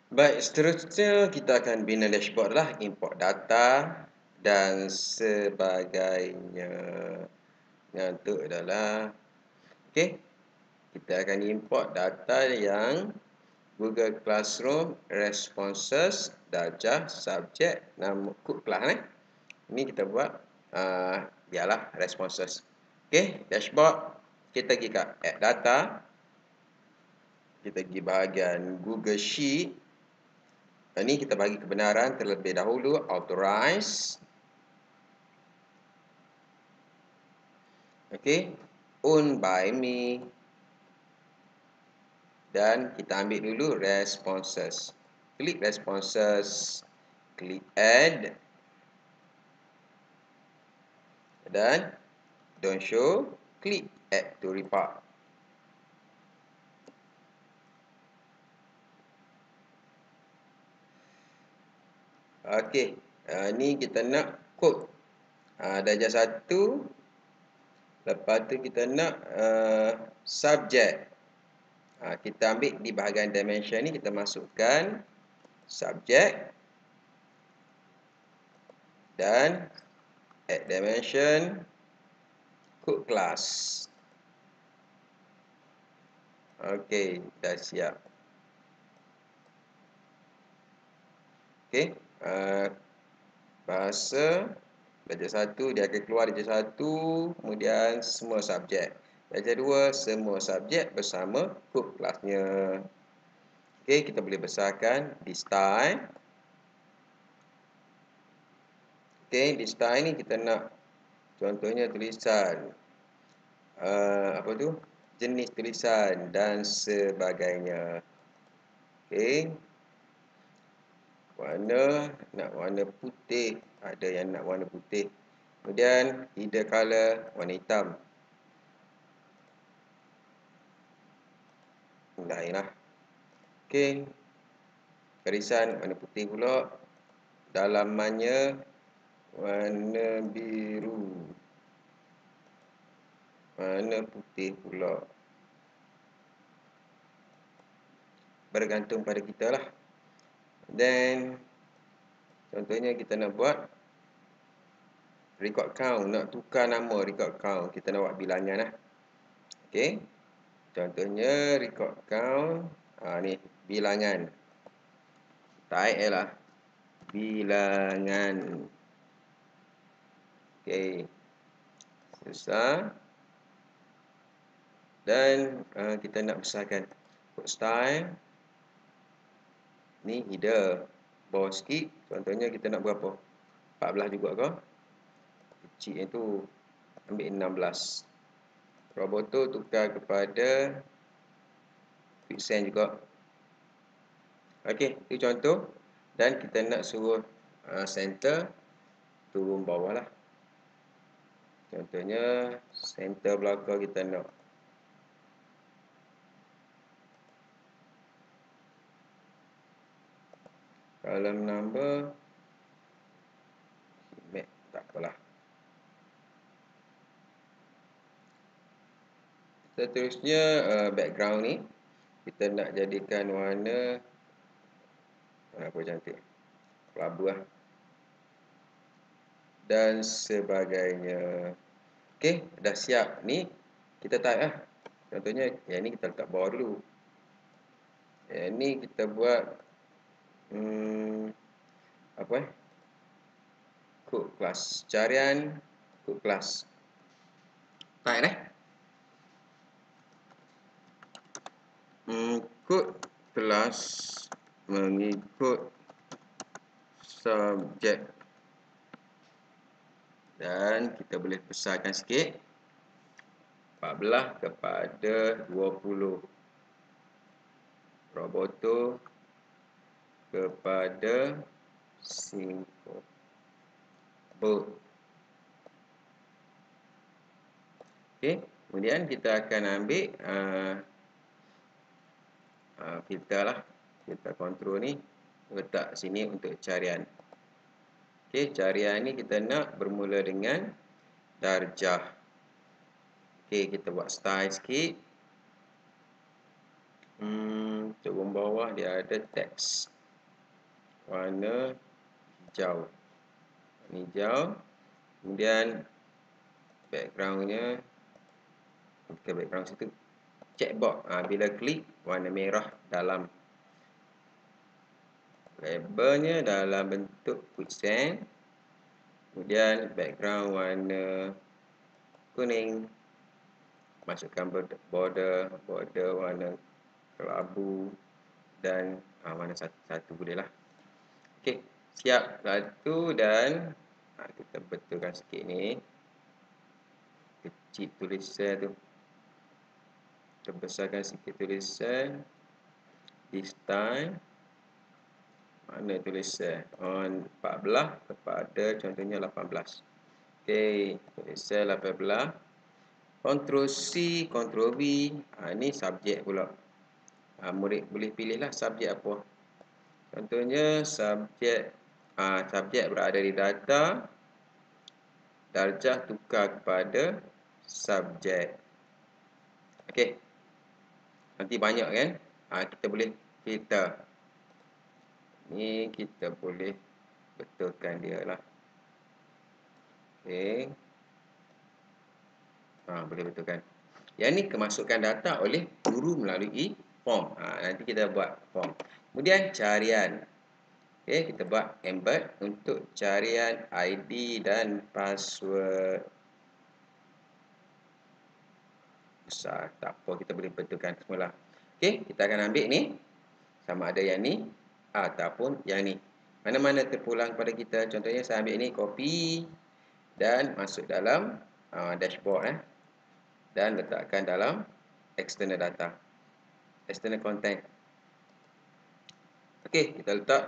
Baik, seterusnya kita akan bina dashboard lah, import data dan sebagainya. Ngantuk adalah okey. Kita akan import data yang Google Classroom, responses, darjah, subjek, nama kod kelas Ini kita buat biarlah responses. Okey, dashboard. Kita pergi kat add data. Kita pergi bahagian Google Sheet. Ini kita bagi kebenaran terlebih dahulu, authorize. Okey, owned by me. Dan kita ambil dulu responses. Klik responses, klik add. Dan don't show, klik add to report. Okey, ni kita nak kod darjah 1. Lepas tu kita nak subjek. Kita ambil di bahagian dimension ni, kita masukkan subjek dan add dimension kod kelas. Okey, dah siap. Okey, bahasa darjah 1 dia akan keluar darjah 1, kemudian semua subjek. Darjah 2 semua subjek bersama kod kelasnya. Okey, kita boleh besarkan di style. Okey, di style ni kita nak contohnya tulisan apa tu? Jenis tulisan dan sebagainya. Okey. Warna nak warna putih, ada yang nak warna putih. Kemudian header color warna hitam. Lainlah. Okey. Garisan warna putih pula. Dalamannya warna biru. Warna putih pula. Bergantung pada kita lah. Dan contohnya kita nak buat record count, nak tukar nama record count, kita nak buat bilangan lah. Okey. Contohnya record count, ni bilangan. Type lah bilangan. Okey. Selesai. Dan kita nak besarkan kod style. Ni header. Bawah sikit, contohnya kita nak berapa? 14 juga ke? Kecil itu ambil 16. Roboto tukar kepada Quicksand juga. Okey, itu contoh. Dan kita nak suruh center turun bawah lah. Contohnya center belakang kita nak column number tak apalah. Seterusnya background ni kita nak jadikan warna apa cantik, kelabu lah. Dan sebagainya. Okey, dah siap. Ni kita type lah. Contohnya yang ni kita letak bawah dulu. Yang ni kita buat apa kod kelas, carian kod kelas. Type kod kelas mengikut subjek. Dan kita boleh besarkan sikit. 14 kepada 20. Roboto kepada 5. Okey, kemudian kita akan ambil filter lah. Filter control ni letak sini untuk carian. Okey, carian ni kita nak bermula dengan darjah. Okey, kita buat style sikit. Turun bawah dia ada teks. warna hijau. Hijau. Kemudian backgroundnya, ke background situ. Checkbox. Bila klik warna merah dalam. Labelnya dalam bentuk quicksand. Kemudian background warna kuning. Masukkan border warna kelabu dan warna satu boleh lah. Okey, siap satu dan kita betulkan sikit ni. Kecil tulisan tu. Kita besarkan sikit tulisan. This time mana tulisan? 14 kepada contohnya 18. Okey, tulisan 18. Ctrl C, Ctrl V. Ni subjek pula. Murid boleh pilihlah subjek apa. Contohnya subjek berada di data. Darjah tukar kepada subjek. Okey. Nanti banyak kan? Kita boleh filter. Ni kita boleh betulkan dia lah. Okey. Boleh betulkan. Yang ni kemasukan data oleh guru melalui form. Nanti kita buat form. Kemudian carian. Okey, kita buat embed untuk carian ID dan password. Besar, tak apa, kita boleh betulkan semula. Okey, kita akan ambil ni. Sama ada yang ni ataupun yang ni. Mana-mana terpulang pada kita. Contohnya saya ambil ni, copy dan masuk dalam dashboard. Dan letakkan dalam external data. External content. Okey, kita letak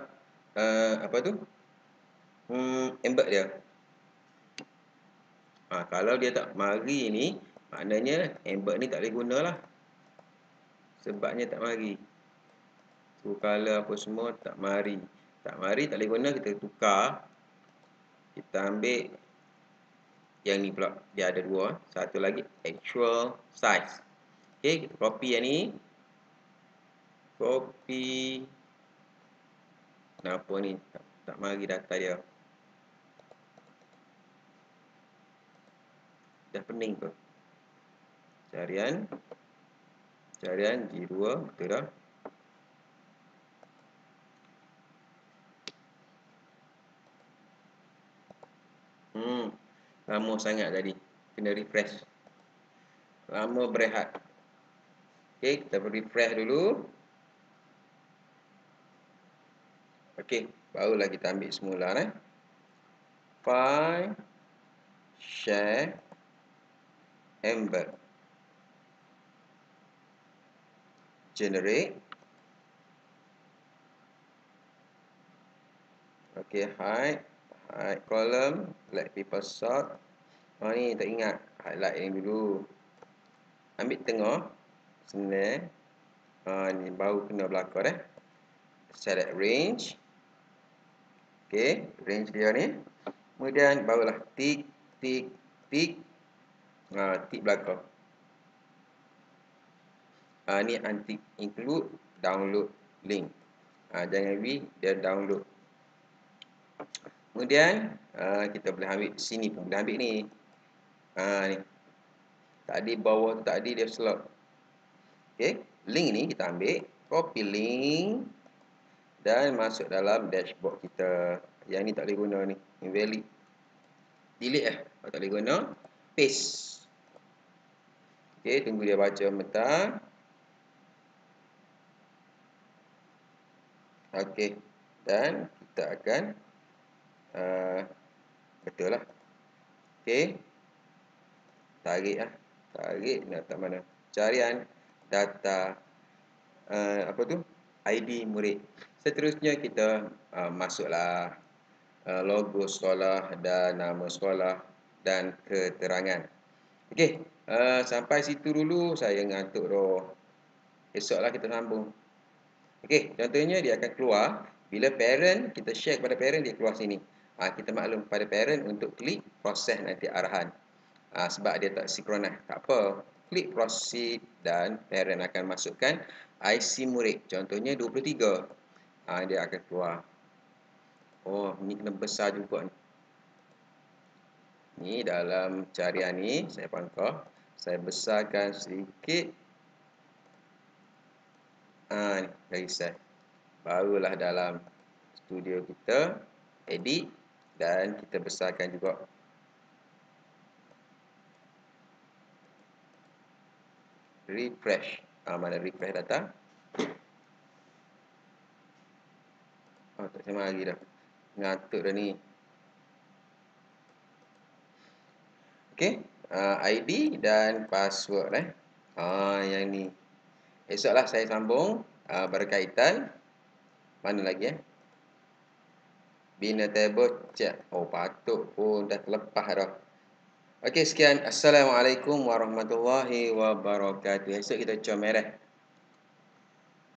embed dia. Kalau dia tak mari ni, maknanya embed ni tak boleh gunalah. Sebabnya tak mari. True color apa semua tak mari. Tak mari, tak boleh guna, kita tukar. Kita ambil yang ni pula. Dia ada dua. Satu lagi actual size. Okey, kita copy yang ni. Copy. Kenapa ni tak mari data dia? Dah pening ke? Carian G2, betul dah. Lama sangat tadi. Kena refresh. Lama berehat. Okey, kita refresh dulu. Okey, barulah kita ambil semula. File, share, embed, generate. Okey, hide column, let people sort. Ni tak ingat, highlight ni dulu. Ambil tengah, snare. Ni baru kena belakang select range. Okey, range dia ni. Kemudian barulah tick. Tick belakang. Ni anti include download link. Jangan dia download. Kemudian kita boleh ambil sini pun boleh ambil ni. Ni. Tadi bawah tu tadi dia slot. Okey, link ni kita ambil, copy link dan masuk dalam dashboard kita. Yang ni tak boleh guna ni, invalid. Delete tak boleh guna. Paste. Okey, tunggu dia baca bentar. Okey, dan kita akan betul lah. Okey. Tarik data mana? Carian data ID murid. Seterusnya kita masuklah logo sekolah dan nama sekolah dan keterangan. Okey, sampai situ dulu saya ngantuk dah. Esoklah kita sambung. Okey, contohnya dia akan keluar bila parent, kita share kepada parent, dia keluar sini. Kita maklum pada parent untuk klik proses nanti arahan. Sebab dia tak sinkronis. Tak apa. Klik proceed dan parent akan masukkan IC murid. Contohnya 23. Dia akan keluar. Oh, ni kena besar juga ni. Ni dalam carian ni saya pangkah, saya besarkan sedikit. Ni dari saya. Barulah dalam studio kita edit dan kita besarkan juga. Refresh. Mana refresh data? Tak sama lagi dah. Ngantuk dah ni. Okey, ID dan password yang ni. Esoklah saya sambung berkaitan mana lagi bina table chat. Oh, patut pun dah terlepas dah. Okey, sekian. Assalamualaikum warahmatullahi wabarakatuh. Esok kita comel